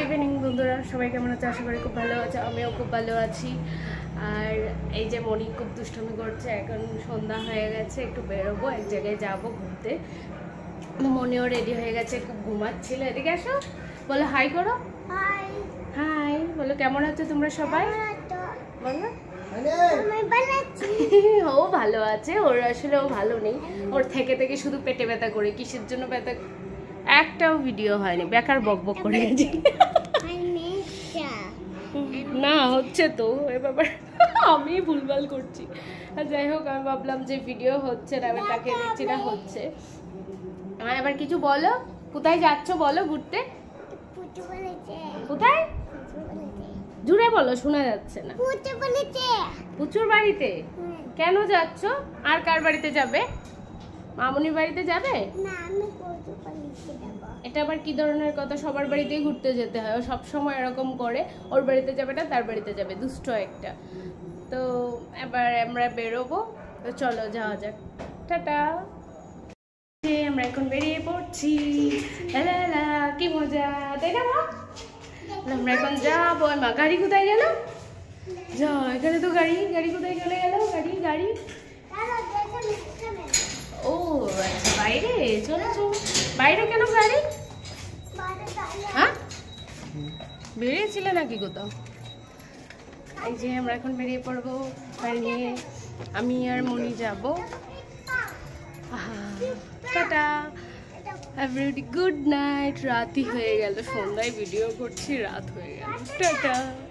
Evening বন্ধুরা, সবাই কেমন আছে? আশা করি খুব ভালো আছে। আমিও খুব ভালো আছি। আর এই যে মনি খুব দুষ্টুমি করছে। এখন সন্ধ্যা হয়ে গেছে, একটু বেরোবো, এক জায়গায় যাবো ঘুরতে। মনিও রেডি হয়ে গেছে, খুব ঘুমাচ্ছিল। এদিকে আসো, বলো হাই করো। হাই হাই বলো, কেমন আছো তোমরা সবাই? বলো। ও ভালো আছে। ওর আসলে ও ভালো নেই, ওর থেকে থেকে শুধু পেটে ব্যথা করে। কিসের জন্য ব্যথা একটাও ভিডিও হয়নি, বেকার বক বক করে গেছি। না হচ্ছে তো এ ব্যাপার, আমি ভুলভাল করছি। আর যাই হোক, আমি ভাবলাম যে ভিডিও হচ্ছে না, আমি তাকে দিচ্ছি না, হচ্ছে। আমার এবার কিছু বলো, কোথায় যাচ্ছ বলো ঘুরতে? কোথায়? জুড়ে বলো, শোনা যাচ্ছে না। পুচুর বাড়িতে। কেন যাচ্ছ? আর কার বাড়িতে যাবে? মামুনির বাড়িতে যাবে? এটা আবার কি ধরনের কথা? সবার বাড়িতেই ঘুরতে যেতে হয়, ও সবসময় এরকম করে। ওর বাড়িতে যাবে না, তার বাড়িতে যাবে, দুষ্ট একটা। তো এবার আমরা বেরোবো, তো চলো যাওয়া যাক। টাটা। আমরা এখন বেরিয়ে পড়ছি। কি মজা, তাই না মা? আমরা এখন যাবো। মা গাড়ি কোথায় গেল? যা, এখানে তো গাড়ি। গাড়ি কোথায় চলে গেল? গাড়ি গাড়ি ও আচ্ছা, বাইরে চলো চলো। বাইরে কেন গাড়ি? হ্যাঁ, বেরিয়েছিলে নাকি কোথাও? এই যে আমরা এখন বেরিয়ে পড়বো গাড়ি নিয়ে। আমি আর মনি যাবো। Tata everybody, good night. রাতই হয়ে গেল, সন্ধ্যায় ভিডিও করছি, রাত হয়ে গেল। টাটা।